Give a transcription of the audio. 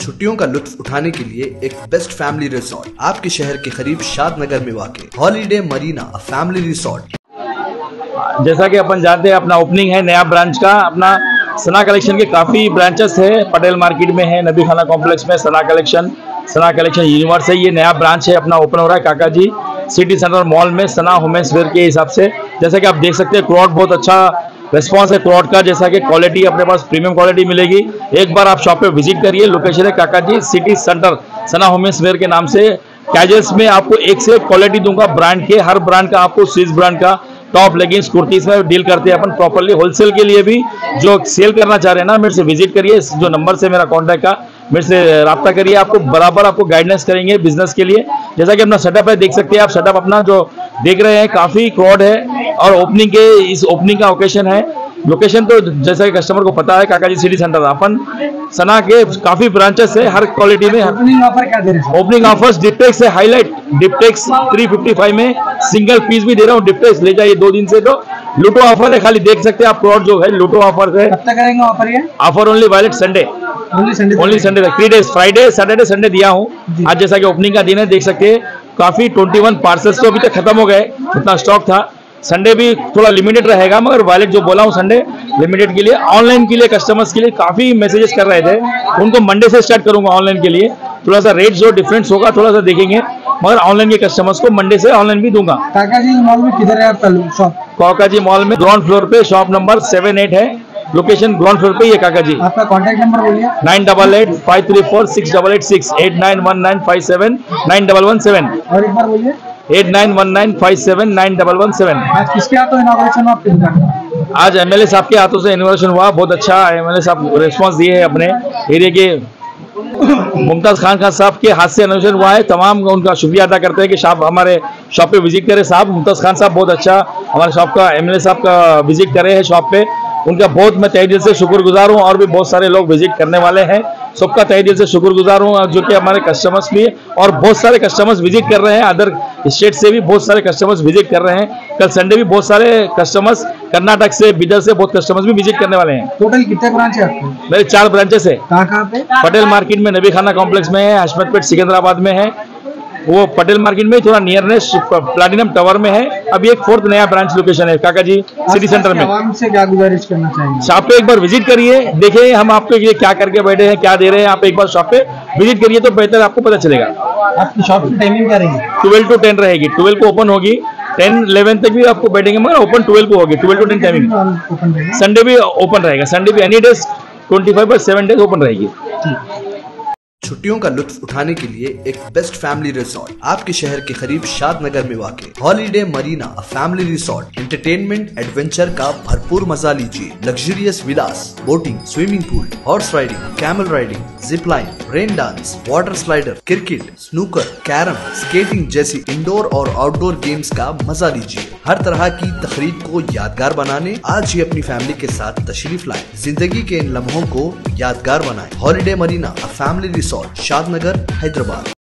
छुट्टियों का लुत्फ उठाने के लिए एक बेस्ट फैमिली रिसोर्ट आपके शहर के करीब शादनगर में वाक़ हॉलीडे मरीना फैमिली रिसोर्ट। जैसा कि अपन जानते हैं अपना ओपनिंग है नया ब्रांच का। अपना सना कलेक्शन के काफ़ी ब्रांचेस है, पटेल मार्केट में है, नबी खाना कॉम्प्लेक्स में सना कलेक्शन यूनिवर्स है। ये नया ब्रांच है अपना ओपन हो रहा है Kaka ji city centre mall में सना वुमेन्स वेयर के हिसाब से। जैसा कि आप देख सकते हैं क्राउड बहुत अच्छा रिस्पॉन्स है क्राउड का, जैसा कि क्वालिटी अपने पास प्रीमियम क्वालिटी मिलेगी। एक बार आप शॉप पे विजिट करिए। लोकेशन है Kaka ji city centre Sana women's wear के नाम से। कैजुअल्स में आपको एक से एक क्वालिटी दूंगा ब्रांड के, हर ब्रांड का आपको स्विस ब्रांड का टॉप लेगिंग्स कुर्तीज में डील करते हैं अपन प्रॉपर्ली। होलसेल के लिए भी जो सेल करना चाह रहे हैं ना, मेरे से विजिट करिए। जो नंबर से मेरा कॉन्टैक्ट का मेरे से रब्ता करिए, आपको बराबर आपको गाइडेंस करेंगे बिजनेस के लिए। जैसा कि अपना सेटअप है, देख सकते हैं आप सेटअप अपना जो देख रहे हैं, काफ़ी क्राउड है और ओपनिंग के इस ओपनिंग का ओकेशन है। लोकेशन तो जैसा कि कस्टमर को पता है काका जी सिटी सेंटर। अपन सना के काफी ब्रांचेस है हर क्वालिटी में। ओपनिंग ऑफर क्या दे रहे हैं? ओपनिंग ऑफर्स डिप्टेक्स है, हाईलाइट डिप्टेक्स 355 में सिंगल पीस भी दे रहा हूँ। डिप्टेक्स ले जाइए 2 दिन से। तो लूटो ऑफर है, खाली देख सकते हैं आप क्राउड जो है लूटो ऑफर है। कब तक करेंगे ऑफर? ये offer only valid Sunday, only Sunday तक 3 डेज, फ्राइडे सैटरडे संडे दिया हूँ। आज जैसा कि ओपनिंग का दिन है, देख सकते हैं काफी 21 पार्सल्स तो अभी तक खत्म हो गए, इतना स्टॉक था। संडे भी थोड़ा लिमिटेड रहेगा, मगर वैलिड जो बोला हूँ संडे लिमिटेड के लिए। ऑनलाइन के लिए कस्टमर्स के लिए काफ़ी मैसेजेस कर रहे थे, उनको मंडे से स्टार्ट करूंगा ऑनलाइन के लिए। थोड़ा सा रेट जो डिफरेंस होगा थोड़ा सा देखेंगे, मगर ऑनलाइन के कस्टमर्स को मंडे से ऑनलाइन भी दूंगा। काका जी मॉल में किधर है आपका शॉप? काका जी मॉल में ग्राउंड फ्लोर पे शॉप नंबर 7-8 है। लोकेशन ग्राउंड फ्लोर पे ही है काका जी। आपका कॉन्टैक्ट नंबर बोलिए। 9885346188 8919579117 और एक बार बोलिए। 8919579117। आज किसके हाथों इनॉग्रेशन हुआ आपकी दुकान का? आज एमएलए साहब के हाथों से इनोवेशन हुआ, बहुत अच्छा एमएलए साहब रिस्पांस दिए हैं अपने एरिया के। मुमताज खान साहब के हाथ से इनोवेशन हुआ है। तमाम उनका शुक्रिया अदा करते हैं कि साहब हमारे शॉप पे विजिट करें। साहब मुमताज खान साहब बहुत अच्छा हमारे शॉप का एमएलए साहब का विजिट करे हैं शॉप पे, उनका बहुत मैं तहे दिल से शुक्रगुजार हूँ। और भी बहुत सारे लोग विजिट करने वाले हैं, सबका तहे दिल से शुक्रगुजार हूँ। जो कि हमारे कस्टमर्स भी और बहुत सारे कस्टमर्स विजिट कर रहे हैं, अदर स्टेट से भी बहुत सारे कस्टमर्स विजिट कर रहे हैं। कल संडे भी बहुत सारे कस्टमर्स कर्नाटक से, बिदर से बहुत कस्टमर्स भी विजिट करने वाले हैं। टोटल कितने ब्रांच है आपके? मेरे 4 ब्रांचेस है। कहाँ पे? पटेल मार्केट में नबी खाना कॉम्प्लेक्स में है, हशमतपेट सिकंदराबाद में है। वो पटेल मार्केट में थोड़ा नियरनेस प्लैटिनम टावर में है। अभी एक 4th नया ब्रांच लोकेशन है काका जी सिटी सेंटर में। आवाम से क्या गुजारिश करना चाहिए? शॉप पे एक बार विजिट करिए, देखिए हम आपके लिए क्या करके बैठे हैं, क्या दे रहे हैं। आप एक बार शॉप पे विजिट करिए तो बेहतर आपको पता चलेगा। आपकी शॉप की टाइमिंग क्या रहेगी? 12 to 10 रहेगी। 12 को ओपन होगी, 10-11 तक भी आपको बैठेंगे, मगर ओपन 12 को होगी। 12 to 10 टाइमिंग। संडे भी ओपन रहेगा, संडे भी एनी डेज 25/7 डेज ओपन रहेगी। छुट्टियों का लुत्फ उठाने के लिए एक बेस्ट फैमिली रिसोर्ट आपके शहर के करीब शादनगर में वाक़ holiday Marina family resort. Entertainment adventure का भरपूर मजा लीजिए। Luxurious villas, boating, swimming pool, horse riding, camel riding, zip line, rain dance, water slider, cricket, snooker, carrom, skating जैसी इंडोर और आउटडोर गेम्स का मजा लीजिए। हर तरह की तकरीब को यादगार बनाने आज ही अपनी फैमिली के साथ तशरीफ लाएं। जिंदगी के इन लम्हों को यादगार बनाएं। Holiday Marina family resort, Shadnagar, Hyderabad.